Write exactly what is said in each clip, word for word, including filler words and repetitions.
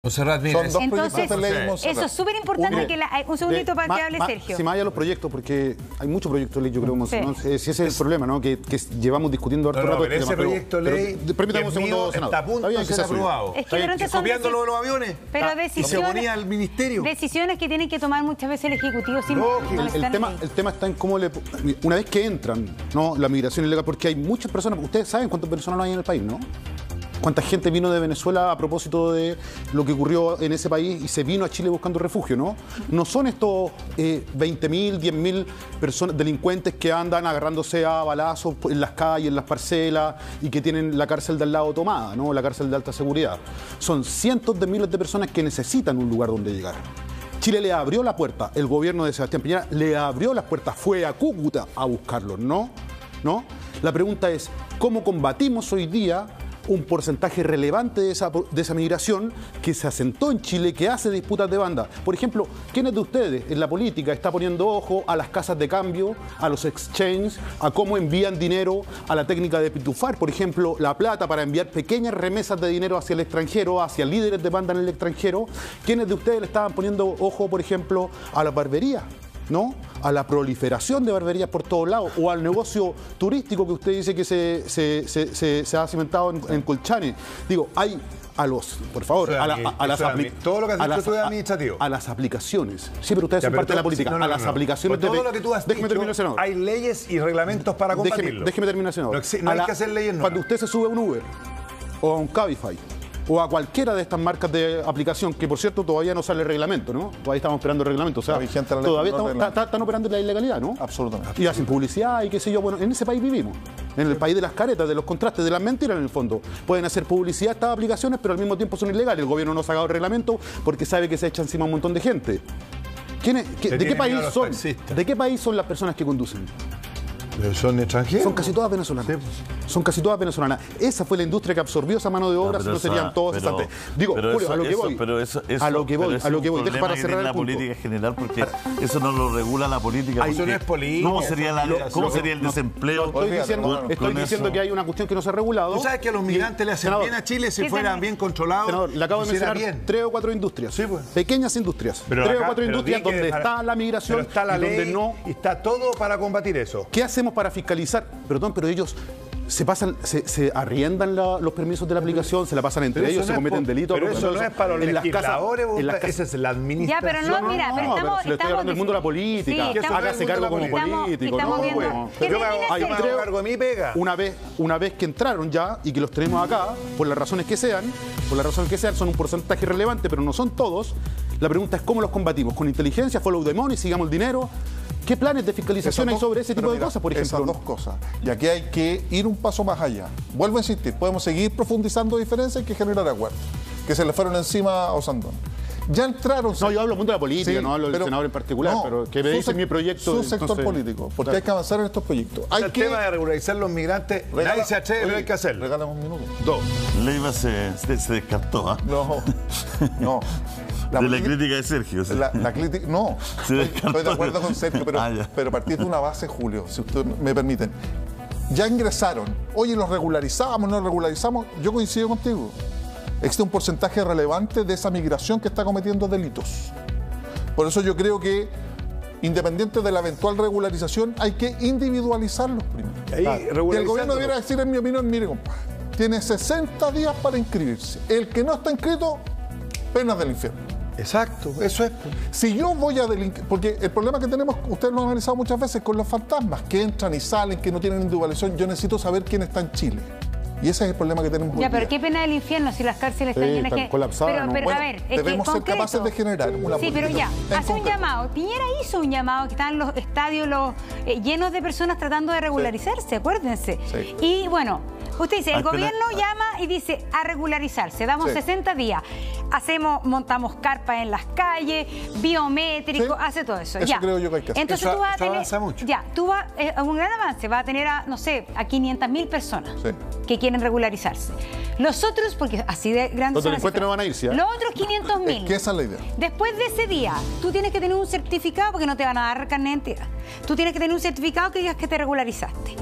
Monserrat, mira, Son dos Entonces, proyectos de ley, Monserrat. eso es súper importante Mire, que la, un segundito de- para ma- que hable ma- Sergio. Si más allá los proyectos, porque hay muchos proyectos de ley, yo creo, Monserrat, Sí. ¿no? Si ese es el problema, ¿no? Que, que llevamos discutiendo harto No, no, rato pero este ese tema, proyecto de pero- ley, pero permítame un que es segundo, mío, senador. está a punto bien de que ser sea suyo. aprobado. Es que Está bien. durante son Copiando decis- lo de los aviones. Pero Ah, y se decisiones, ponía al ministerio. decisiones que tienen que tomar muchas veces el Ejecutivo sin Lógico. El, el molestar tema, a nadie. el tema está en cómo le... Una vez que entran, ¿no? La migración ilegal, porque hay muchas personas... Ustedes saben cuántas personas no hay en el país, ¿no? Cuánta gente vino de Venezuela a propósito de lo que ocurrió en ese país y se vino a Chile buscando refugio, ¿no? No son estos eh, veinte mil, diez mil personas, delincuentes que andan agarrándose a balazos en las calles, en las parcelas y que tienen la cárcel de al lado tomada, ¿no? La cárcel de alta seguridad. Son cientos de miles de personas que necesitan un lugar donde llegar. Chile le abrió la puerta, el gobierno de Sebastián Piñera le abrió las puertas, fue a Cúcuta a buscarlos, ¿no? ¿No? La pregunta es, ¿cómo combatimos hoy día un porcentaje relevante de esa, de esa migración que se asentó en Chile, que hace disputas de banda? Por ejemplo, ¿quiénes de ustedes en la política está poniendo ojo a las casas de cambio, a los exchanges, a cómo envían dinero, a la técnica de pitufar, por ejemplo, la plata para enviar pequeñas remesas de dinero hacia el extranjero, hacia líderes de banda en el extranjero? ¿Quiénes de ustedes le estaban poniendo ojo, por ejemplo, a la barbería, ¿no? A la proliferación de barberías por todos lados, o al negocio turístico que usted dice que se, se, se, se, se ha cimentado en, en Colchane? Digo, hay a los, por favor, Eso es a, la- admi- a las eso es apli- admi- todo lo que has a dicho las- tú es a- administrativo. A las aplicaciones. Sí, pero ustedes Ya, son pero parte de la todo- política. no, no, a no, las no. aplicaciones Por todo de... lo que tú has Déjeme dicho, terminar, senador. hay leyes y reglamentos para combatirlo. Déjeme, déjeme terminar, senador. No, exi- no A hay la- que hacer leyes nuevas. Cuando usted se sube a un Uber o a un Cabify o a cualquiera de estas marcas de aplicación, que por cierto todavía no sale el reglamento, ¿no? Todavía estamos esperando el reglamento. O sea, Está vigente la ley, todavía no estamos- reglamento. ta- ta- están operando en la ilegalidad, ¿no? Absolutamente. Y hacen publicidad y qué sé yo. Bueno, en ese país vivimos. En el país de las caretas, de los contrastes, de las mentiras en el fondo. Pueden hacer publicidad estas aplicaciones, pero al mismo tiempo son ilegales. El gobierno no ha sacado el reglamento porque sabe que se echa encima un montón de gente. ¿Quiénes- qué- Le ¿De qué tienen miedo país a los son? taxistas. ¿De qué país son las personas que conducen? Pero son extranjeros. Son casi todas venezolanas. Sí, pues. Son casi todas venezolanas. Esa fue la industria que absorbió esa mano de obra, No, si no pero serían eso- todos pero- cesantes. Digo, pero Julio, eso- a lo que eso- voy. pero eso- eso- a lo que pero voy, eso a lo es que un voy. Deja problema para que cerrar tiene el la punto. política en general, porque eso no lo regula la política. Eso no es política. ¿Cómo sería, la, Lo- cómo lo- sería el No, desempleo? Estoy Olvídate, diciendo, no, no, no. estoy Con diciendo eso- que hay una cuestión que no se ha regulado. Tú sabes que a los Y- migrantes le hacen senador, bien a Chile si Sí, fueran senador. bien controlados. Senador, le acabo de hiciera mencionar bien. tres o cuatro industrias. Sí, pues. Pequeñas industrias. Pero tres acá- o cuatro pero industrias di que donde para- está la migración pero está la y ley donde no. y está todo para combatir eso. ¿Qué hacemos para fiscalizar? Perdón, pero ellos se pasan, se, se arriendan la- los permisos de la aplicación, se la pasan entre Pero ellos, eso se no es cometen por- delitos. Pero eso no es para los en las casas- legisladores, en las esa casas- es la Ya, administración. pero no, mira, pero No, estamos... pero si le estoy estamos hablando del mundo de la política. Sí, estamos- Hágase cargo como estamos- político. estamos ¿no? viendo- Bueno, ¿Qué Yo me hago, termina yo me hago Sergio? cargo de mi pega. Una vez, una vez que entraron ya y que los tenemos acá, por las razones que sean, por las razones que sean, son un porcentaje relevante, pero no son todos. La pregunta es cómo los combatimos. ¿Con inteligencia, follow the money, sigamos el dinero? ¿Qué planes de fiscalización hay Esas dos- sobre ese tipo pero de mira, cosas, por Esas ejemplo? dos cosas. Y aquí hay que ir un paso más allá. Vuelvo a insistir, podemos seguir profundizando diferencias que generar acuerdos, que se le fueron encima a Osandón. Ya entraron... No, yo hablo del mundo de la política, Sí, no hablo del pero- senador en particular, no, pero que me su dice sec- mi proyecto. Su sector entonces- político, porque Claro. hay que avanzar en estos proyectos. Hay El que... tema de regularizar los migrantes, Regala- nadie se atreve, pero Oye, hay que hacerlo. Regálame un minuto. Dos. Leiva se, se, se descartó, ¿ah? No, no. de la política- crítica de Sergio. sí. La, la crítica, no, Se estoy, descartó. estoy de acuerdo con Sergio, pero, Ah, ya. pero a partir de una base, Julio, si ustedes me permiten. Ya ingresaron, oye, los regularizamos, no regularizamos, yo coincido contigo. Existe un porcentaje relevante de esa migración que está cometiendo delitos. Por eso yo creo que, independiente de la eventual regularización, hay que individualizarlos primero. Y ahí, Y el regularizándolo. gobierno debiera decir, en mi opinión, mire, compadre, tiene sesenta días para inscribirse. El que no está inscrito, penas del infierno. Exacto, eso es. Si yo voy a delinquir, porque el problema que tenemos, ustedes lo han analizado muchas veces con los fantasmas, que entran y salen, que no tienen individualización, yo necesito saber quién está en Chile. Y ese es el problema que tenemos hoy Ya, pero día. qué pena del infierno si las cárceles están Sí, llenas. están que- colapsadas, Pero, ¿no? pero Bueno, a ver, es debemos que ser concreto. capaces de generar una Sí, pero política ya, en hace un concreto. llamado. Piñera hizo un llamado que estaban los estadios los, eh, llenos de personas tratando de regularizarse, acuérdense. Sí. Y bueno, usted dice, el Al pena- gobierno llama y dice a regularizarse, damos Sí. sesenta días. Hacemos, montamos carpas en las calles, biométrico, Sí. hace todo eso. Eso ya. creo yo que hay que hacer. Entonces Eso- tú vas a eso tener. avanza mucho. Ya, tú vas, eh, un gran avance, va a tener a, no sé, a quinientas mil personas Sí. que quieren regularizarse. Los otros, porque así de grandes Los son las delincuentes cifras. no van a irse, ¿eh? Los otros quinientos mil. Es que esa es la idea. Después de ese día, tú tienes que tener un certificado porque no te van a dar carnet de identidad. Tú tienes que tener un certificado que digas que te regularizaste.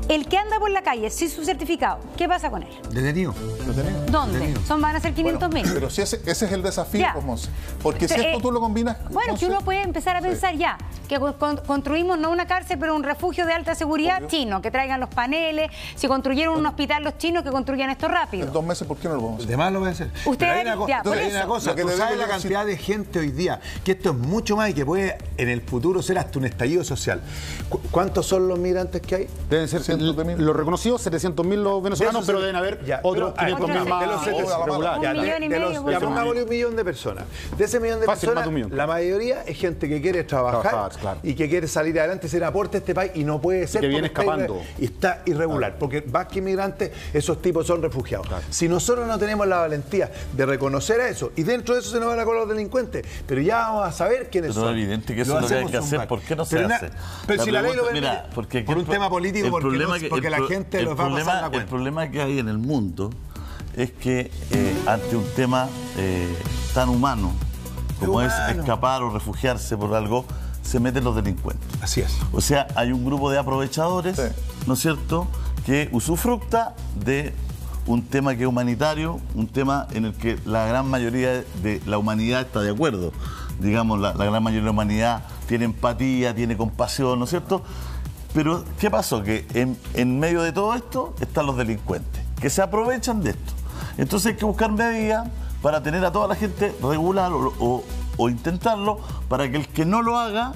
El que anda por la calle sin su certificado, ¿qué pasa con él? Detenido. ¿Dónde? Detenido. Son, van a ser quinientos mil. Pero si ese, ese es el desafío, Ya. pues, Monse. Porque si Pero, esto eh, tú lo combinas... Bueno, Monse, que uno puede empezar a pensar ya, que con- construimos no una cárcel, pero un refugio de alta seguridad Obvio. chino, que traigan los paneles, si construyeron un hospital los chinos, que construyan esto en rápido. dos meses, ¿por qué no lo vamos a hacer? De más lo voy a hacer. Usted- Pero hay una, co- ya, entonces, por hay una eso. cosa, Lo que tú le sabes digo la yo, cantidad de gente hoy día, que esto es mucho más y que puede en el futuro ser hasta un estallido social. ¿Cu- ¿Cuántos son los migrantes que hay? Deben ser Cientos de mil. los reconocidos, setecientos mil los venezolanos, De esos pero se- deben haber ya, otros pero, ah, quinientos mil de más los setecientos, regulares. Un millón y de medio, los- por ya, eso. pongámosle un millón de personas. De ese millón de Fácil, más personas, de un millón. la mayoría es gente que quiere trabajar, Trabajar, claro. y que quiere salir adelante, ser aporte a este país y no puede ser que viene porque está irre- escapando. y está irregular. Porque más que inmigrantes, esos tipos son refugiados. Si nosotros no tenemos la valentía de reconocer a eso, y dentro de eso se nos van a colar los delincuentes, pero ya vamos a saber quiénes Pero son. es evidente que Lo eso es lo que hay hacemos que hacer. zumbar. ¿Por qué no se Pero na- hace? Pero si la ley lo pregunta- permite, mira, porque por un el- tema político, el porque, problema no- que- porque el la pro- gente el los va a pasar problema- la El cuenta. problema que hay en el mundo es que eh, ante un tema eh, tan humano como es Humano. escapar o refugiarse por algo, se meten los delincuentes. Así es. O sea, hay un grupo de aprovechadores, Sí. ¿no es cierto?, que usufructa de un tema que es humanitario, un tema en el que la gran mayoría de la humanidad está de acuerdo. Digamos, la, la gran mayoría de la humanidad tiene empatía, tiene compasión, ¿no es cierto? Pero, ¿qué pasó? Que en, en medio de todo esto están los delincuentes, que se aprovechan de esto. Entonces hay que buscar medidas para tener a toda la gente regular o, o- o intentarlo, para que el que no lo haga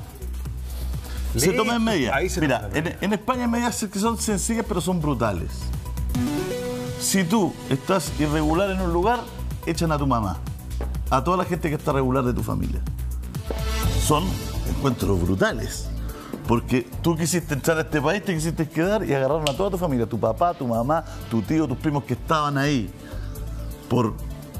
se Listo, tomen medidas. ahí se Mira, toman en, medidas. en España hay medidas que son sencillas pero son brutales. Si tú estás irregular en un lugar, echan a tu mamá, a toda la gente que está regular de tu familia. Son encuentros brutales. Porque tú quisiste entrar a este país, te quisiste quedar y agarraron a toda tu familia, tu papá, tu mamá, tu tío, tus primos que estaban ahí por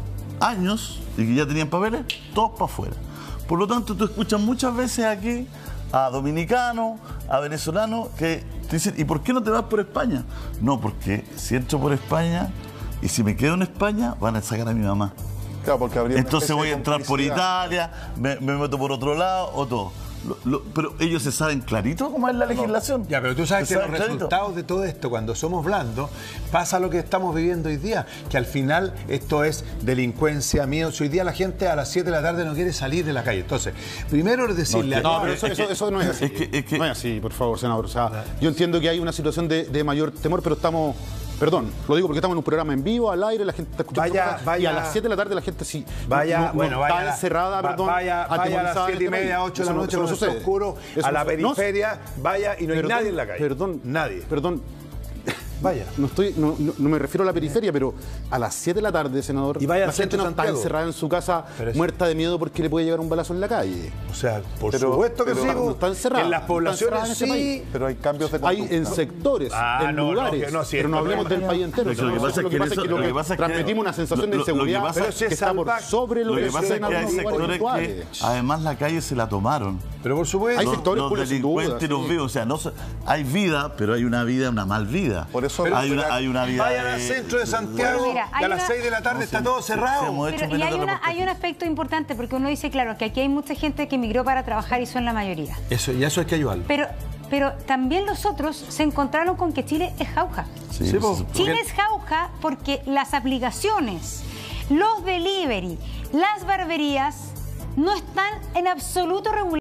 años y que ya tenían papeles, todos para afuera. Por lo tanto, tú escuchas muchas veces aquí a dominicanos, a venezolanos que te dicen, ¿y por qué no te vas por España? No, porque si entro por España y si me quedo en España, van a sacar a mi mamá. Claro, porque habría una Entonces especie voy a de entrar por complicidad. Italia, me, me meto por otro lado o todo. Lo- lo- pero ellos se saben clarito cómo es la legislación. Ya, pero tú sabes Se que los saben clarito. resultados de todo esto, cuando somos blandos, pasa lo que estamos viviendo hoy día, que al final esto es delincuencia, miedo. Si hoy día la gente a las siete de la tarde no quiere salir de la calle. Entonces, primero es decirle No, a pero eso, es eso- que- eso no es así. es que- es que- no es así, por favor, senador. O sea, yo entiendo que hay una situación de, de mayor temor, pero estamos. Perdón, lo digo porque estamos en un programa en vivo, al aire, la gente está escuchando. Vaya, su programa, vaya. y a las siete de la tarde la gente sí. Vaya, no- no bueno, está vaya, encerrada, va- perdón. vaya, vaya a las atemorizada en siete y este media, país. ocho de la Eso no- noche, eso no cuando está sucede. oscuro, Eso a la no- periferia, vaya y no hay Perdón, nadie en la calle. Perdón. Nadie. Perdón. Vaya. No, estoy, no, no- no me refiero a la periferia, pero a las siete de la tarde, senador, Y vaya la al gente centro no está Santiago. encerrada en su casa Pero eso- muerta de miedo porque le puede llegar un balazo en la calle. O sea, por Pero- supuesto que pero sí. no está encerrada, En las no está poblaciones encerrada en este sí. país. Pero hay cambios de Hay conducta. en sectores, Ah, en no, no, lugares, que no, sí, pero no esto hablemos no- del país entero. Lo que- lo que Eso pasa es que pasa eso- es lo que pasa es que- transmitimos una sensación lo- de lo que inseguridad pasa- Pero si que es está por salvaje. sobre lo, Lo que que pasa es sucede en que hay algunos lugares sectores que puntuales. además la calle se la tomaron. Pero por supuesto. Hay Los, sectores los culos sin duda, delincuentes y los sí. vivos, o sea, no, se- hay vida, pero hay una vida, una mal vida. Por eso- hay, una, hay una vida. Vayan al de- centro de Santiago Pero mira, y hay a las una- seis de la tarde No, está sí, todo sí, cerrado. sí, hemos hecho Pero, y menos hay, de una, reportajes. hay un aspecto importante, porque uno dice, claro, que aquí hay mucha gente que emigró para trabajar y son la mayoría. Eso, y eso hay que ayudarlo. Pero, pero también los otros se encontraron con que Chile es jauja. Sí, Sí, po. sí, sí. Chile es jauja porque las aplicaciones, los delivery, las barberías no están en absoluto reguladas.